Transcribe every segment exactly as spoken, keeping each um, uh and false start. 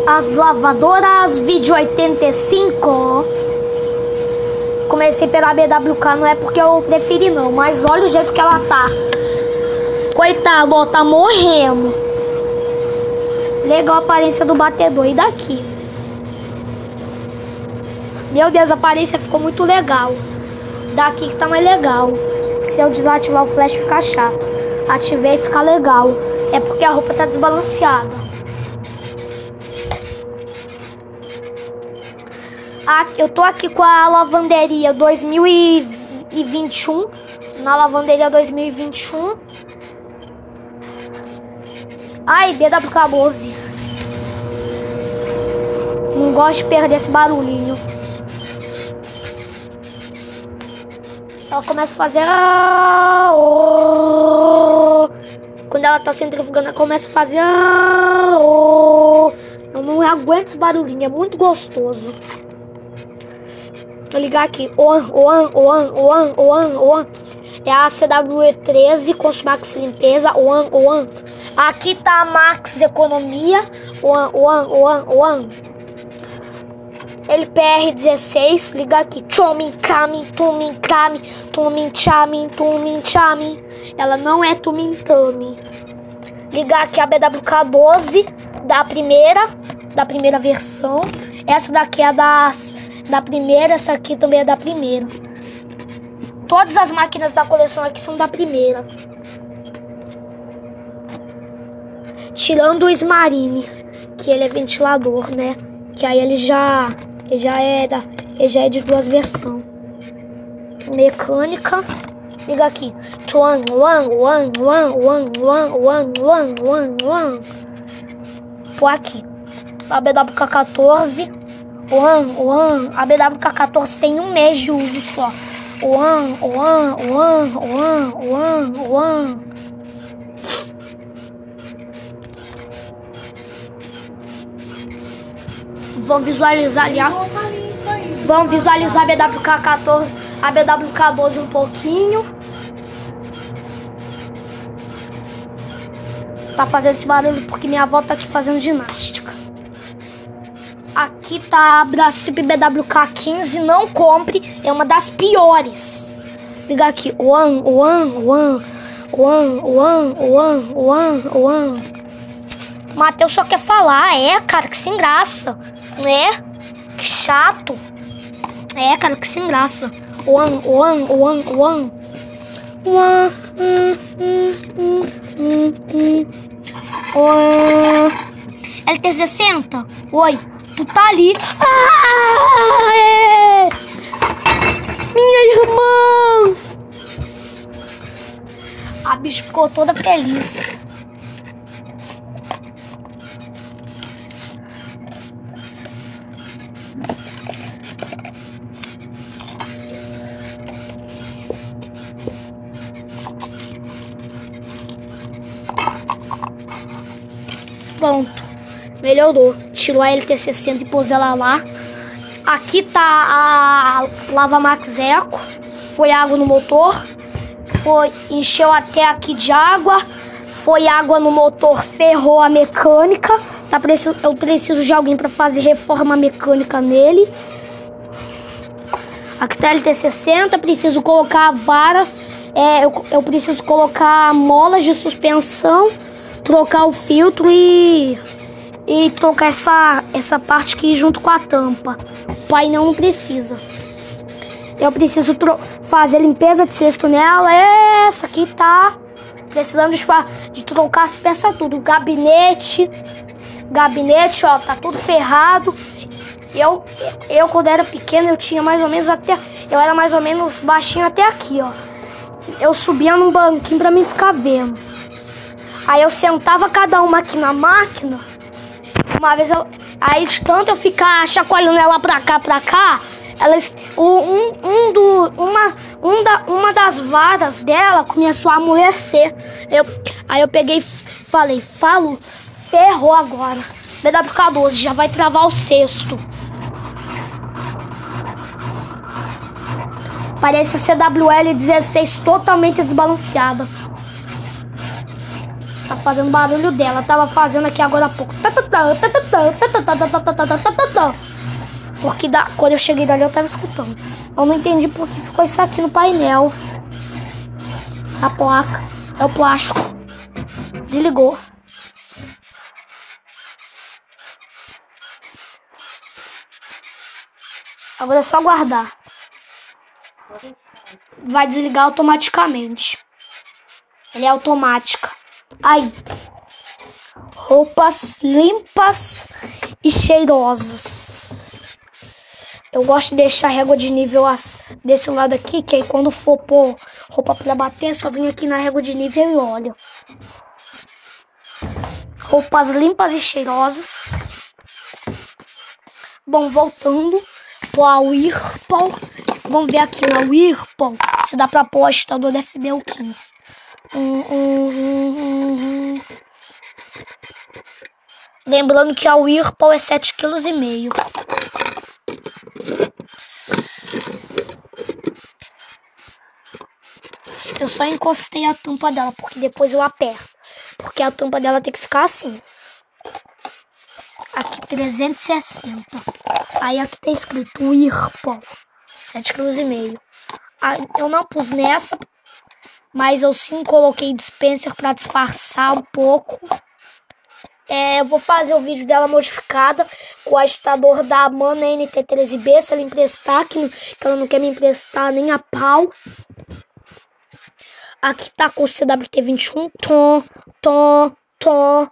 As lavadoras vídeo oitenta e cinco. Comecei pela B W K, não é porque eu preferi não, mas olha o jeito que ela tá. Coitado, ó, tá morrendo. Legal a aparência do batedor. E daqui? Meu Deus, a aparência ficou muito legal. Daqui que tá mais legal. Se eu desativar o flash fica chato. Ativei e fica legal. É porque a roupa tá desbalanceada. Ah, eu tô aqui com a lavanderia dois mil e vinte e um. Na lavanderia dois mil e vinte e um. Ai, B W K doze. Não gosto de perder esse barulhinho. Ela começa a fazer... Quando ela tá centrifugando, ela começa a fazer... Eu não aguento esse barulhinho, é muito gostoso. Vou ligar aqui. Oan, Oan, Oan, Oan, Oan, Oan. É a C W E treze com Max Limpeza. Oan, Oan. Aqui tá a Max Economia. Oan, Oan, Oan, Oan. L P R dezesseis. Liga aqui. Tomin, Kamin, Tumin, Kamin, Tumin, Chamin, Tumin, Chamin. Ela não é Tumin, Tami. Liga aqui a B W K doze. Da primeira. Da primeira versão. Essa daqui é da, da primeira. Essa aqui também é da primeira. Todas as máquinas da coleção aqui são da primeira. Tirando o Smarine, que ele é ventilador, né? Que aí ele já, ele já é da, ele já é de duas versões. Mecânica, liga aqui. Tuan, wan, wan, wan, wan, wan, wan, wan, wan, wan. Pô, aqui. A B W K quatorze. Wan, wan. A B W K quatorze tem um mês de uso só. Wan, wan, wan, wan, wan, wan. Vamos visualizar ali a... Vamos visualizar a B W K quatorze, a B W K doze um pouquinho. Tá fazendo esse barulho porque minha avó tá aqui fazendo ginástica. Aqui tá a Brastemp B W K quinze, não compre, é uma das piores. Liga aqui, Oan, Oan, Oan, Oan, Oan, Oan, Oan, Oan. Matheus só quer falar, é, cara, que sem graça. É, que chato. É, cara, que sem graça. Oan, Oan, Oan, Oan. Oan, hum, hum, hum, hum, hum. Oan. L T sessenta? Oi, tu tá ali. Ah, é. Minha irmã. A bicha ficou toda feliz. Pronto, melhorou. Tirou a L T sessenta e pôs ela lá. Aqui tá a Lava Max Eco. Foi água no motor. Foi, encheu até aqui de água. Foi água no motor, ferrou a mecânica. Tá, eu preciso de alguém para fazer reforma mecânica nele. Aqui tá a L T sessenta. Preciso colocar a vara. É, eu, eu preciso colocar molas de suspensão. Trocar o filtro e, e trocar essa, essa parte aqui junto com a tampa. O painel não precisa. Eu preciso fazer limpeza de cesto nela. Essa aqui tá precisando de, de trocar as peças tudo. Gabinete. Gabinete, ó, tá tudo ferrado. Eu, eu quando era pequeno, eu tinha mais ou menos até... Eu era mais ou menos baixinho até aqui, ó. Eu subia num banquinho pra mim ficar vendo. Aí eu sentava cada uma aqui na máquina. Uma vez eu... Aí de tanto eu ficar chacoalhando ela pra cá, pra cá, elas, um, um, do, uma, um da, uma das varas dela começou a amolecer. Eu, aí eu peguei e falei, falo, ferrou agora. B W K doze já vai travar o cesto. Parece a C W L dezesseis totalmente desbalanceada. Tá fazendo barulho dela. Tava fazendo aqui agora há pouco. Tá, tá, tá. Porque da, quando eu cheguei dali eu tava escutando. Eu não entendi por que ficou isso aqui no painel. A placa. É o plástico. Desligou. Agora é só guardar. Vai desligar automaticamente. Ele é automática. Aí. Roupas limpas e cheirosas. Eu gosto de deixar a régua de nível desse lado aqui, que aí quando for pôr roupa pra bater, só vem aqui na régua de nível e olha. Roupas limpas e cheirosas. Bom, voltando para o Whirlpool. Vamos ver aqui na Whirlpool se dá pra pôr o agitador da F B U quinze. Hum, hum, hum, hum, hum. Lembrando que a Whirlpool é sete vírgula cinco quilos. Eu só encostei a tampa dela, porque depois eu aperto. Porque a tampa dela tem que ficar assim. Aqui trezentos e sessenta. Aí aqui tá escrito Whirlpool sete vírgula cinco quilos. Eu não pus nessa, mas eu sim coloquei dispenser para disfarçar um pouco. É, eu vou fazer o vídeo dela modificada com o agitador da Mana N T treze B, se ela emprestar, que, que ela não quer me emprestar nem a pau. Aqui tá com o C W T vinte e um, tom, tom, tom.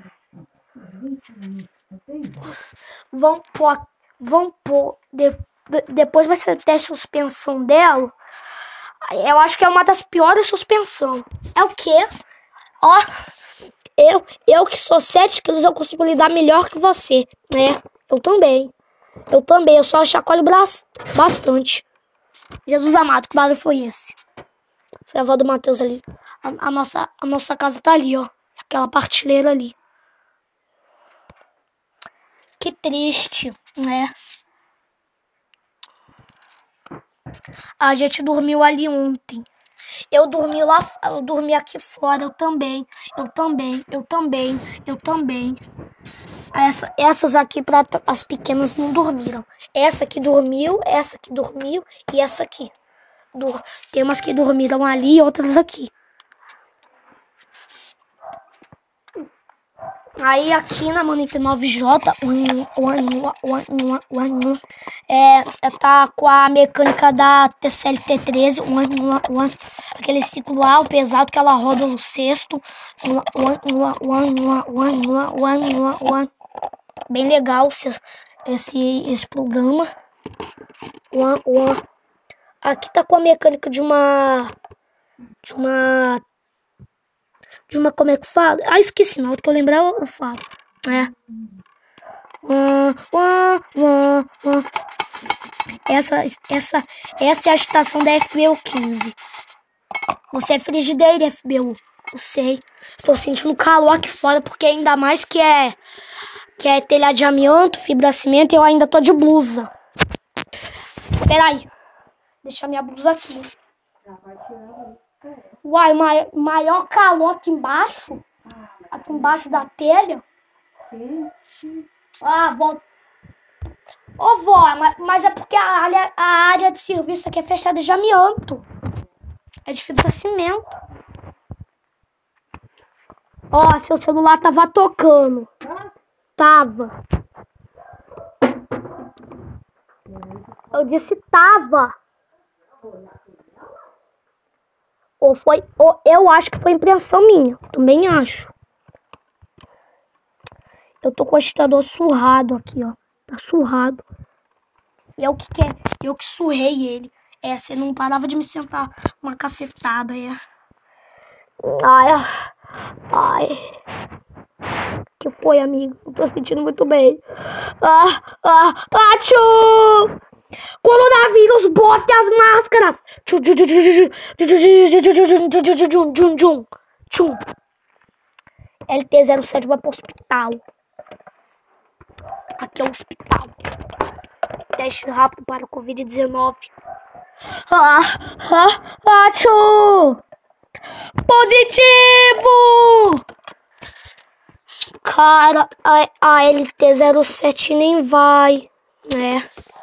Vamos pôr, vamos pôr, de, de, depois vai ser o teste de suspensão dela. Eu acho que é uma das piores suspensão. É o quê? Ó, eu, eu que sou sete quilos, eu consigo lidar melhor que você, né? Eu também. Eu também, eu só chacoalho bastante. Jesus amado, que barulho foi esse? Foi a avó do Matheus ali. A, a, nossa, a nossa casa tá ali, ó. Aquela partilheira ali. Que triste, né? A gente dormiu ali ontem. Eu dormi lá, eu dormi aqui fora, eu também. Eu também, eu também, eu também. Essa, essas aqui, pra, as pequenas, não dormiram. Essa aqui dormiu, essa aqui dormiu e essa aqui. Tem umas que dormiram ali e outras aqui. Aí aqui na Mana nove J, é, tá com a mecânica da T C L T treze, aquele ciclo lá, o pesado que ela roda o sexto. Bem legal esse, esse programa. Aqui tá com a mecânica de uma... De uma... De uma... Como é que fala? Ah, esqueci, não. Que eu lembrar eu falo. É. Essa, essa, essa é a agitação da F B U quinze. Você é frigideira, F B U. Eu sei. Tô sentindo calor aqui fora, porque ainda mais que é... Que é telhado de amianto, fibra cimento, e eu ainda tô de blusa. Peraí. Deixa minha blusa aqui. Uai, maior, maior calor aqui embaixo. Aqui embaixo da telha. Ah, vó. Ô, vó, mas é porque a área, a área de serviço aqui é fechada de amianto. É de fibra cimento. Ó, seu celular tava tocando. Tava. Eu disse tava. Ou foi, ou eu acho que foi impressão minha. Também acho. Eu tô com o agitador surrado aqui, ó. Tá surrado. Eu que quer, eu que surrei ele. É, você não parava de me sentar uma cacetada, é. Ai, ai. Que foi, amigo? Não tô sentindo muito bem. Ah, ah, ah, tchu! Coronavírus, bote as máscaras! L T zero sete vai pro hospital. Aqui é o hospital. Teste rápido para o Covid dezenove. Ah, ah, ah, tchu! Positivo! Cara, a, a L T zero sete nem vai, né?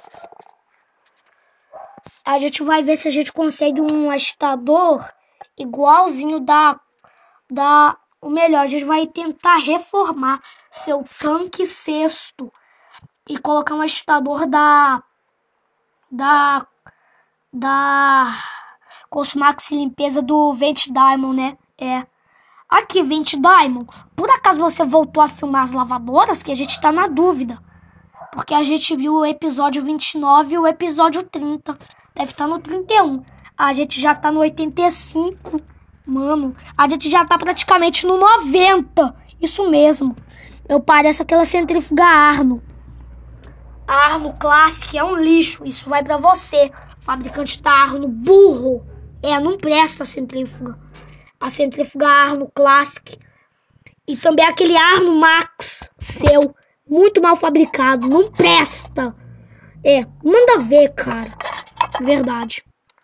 A gente vai ver se a gente consegue um agitador igualzinho da... da o melhor, a gente vai tentar reformar seu tanque sexto e colocar um agitador da... Da... Da... Cosmax limpeza do Vent Diamond, né? É. Aqui, Vent Diamond, por acaso você voltou a filmar as lavadoras? Que a gente tá na dúvida. Porque a gente viu o episódio vinte e nove e o episódio trinta. Deve estar no trinta e um. A gente já tá no oitenta e cinco. Mano, a gente já tá praticamente no noventa. Isso mesmo. Eu pareço aquela centrífuga Arno. A Arno Classic é um lixo. Isso vai pra você, fabricante da Arno burro. É, não presta a centrífuga. A centrífuga Arno Classic. E também aquele Arno Max seu. Muito mal fabricado. Não presta. É, manda ver, cara. Verdade.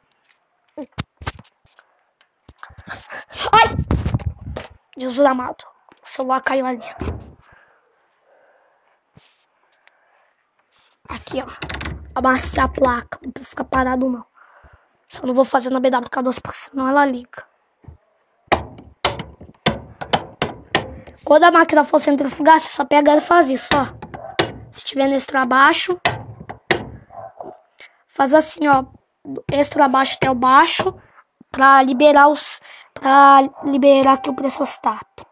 Ai! Jesus amado. O celular caiu ali. Aqui, ó. Amassar a placa. Não precisa ficar parado, não. Só não vou fazer na B W K doze, porque senão ela liga. Quando a máquina for centrifugar, você só pega ela e faz isso, ó. Se tiver no extra baixo, faz assim, ó. Extra baixo até o baixo, pra liberar os... Pra liberar aqui o pressostato.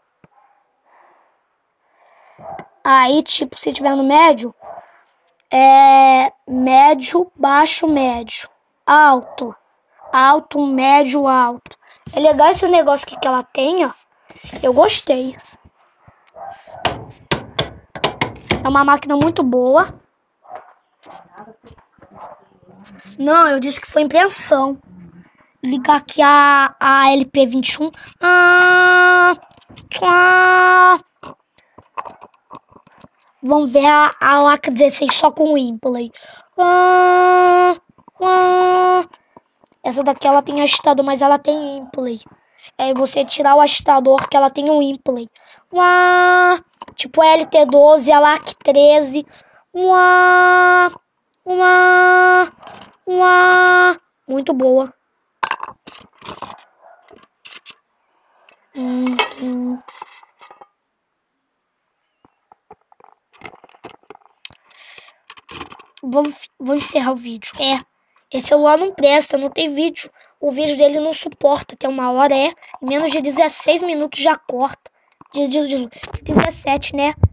Aí, tipo, se tiver no médio, é médio, baixo, médio, alto, alto, médio, alto. É legal esse negócio aqui que ela tem, ó. Eu gostei. É uma máquina muito boa. Não, eu disse que foi impressão. Ligar aqui a, a L P vinte e um. Ah, ah. Vamos ver a, a Laca dezesseis só com o Implay. Ah, ah. Essa daqui ela tem agitador, mas ela tem Implay. É você tirar o agitador que ela tem um Implay. Ah, tipo a L T doze, a Lac treze. Ah, ah, ah. Muito boa. Hum, hum. Vou, vou encerrar o vídeo. É, esse celular não presta, não tem vídeo. O vídeo dele não suporta até uma hora, é. Em menos de dezesseis minutos já corta. De, de, de, dezessete, né?